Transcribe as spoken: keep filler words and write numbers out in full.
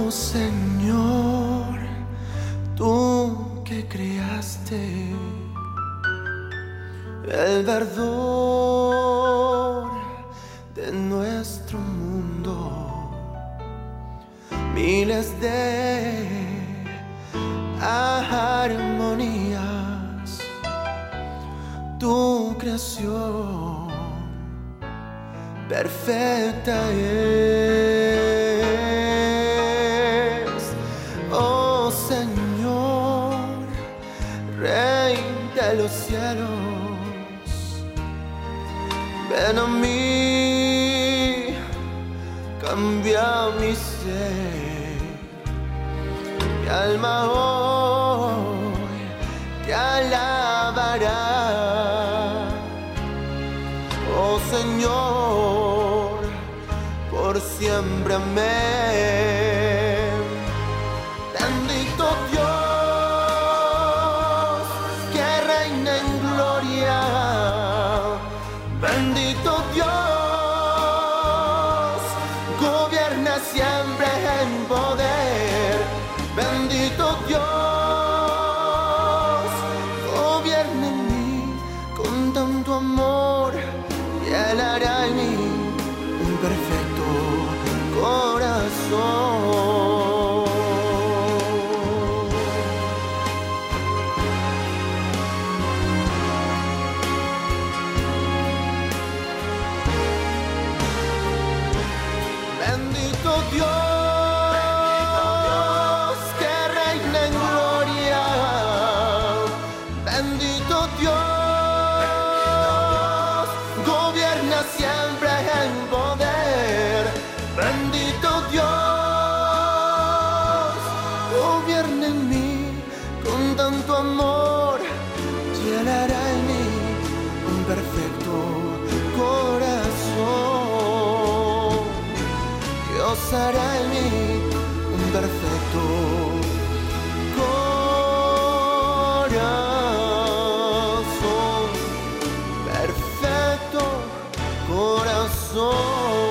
Señor, tú que creaste el verdor de nuestro mundo, miles de armonías, tu creación perfecta es. Oh Señor, Rey de los cielos, ven a mí, cambia mi ser. Mi alma hoy te alabará. Oh Señor, por siempre amén. Bendito Dios que reina en gloria. Bendito Dios, gobierna siempre en poder. Bendito Dios, gobierna en mí con tanto amor y Él hará en mí un perfecto corazón. Bendito Dios que reina en gloria. Bendito Dios, gobierna siempre en poder. Bendito Dios, gobierna en mí con tanto amor y Él hará en mí un perfecto corazón. Dios hará en mí un perfecto corazón, perfecto corazón.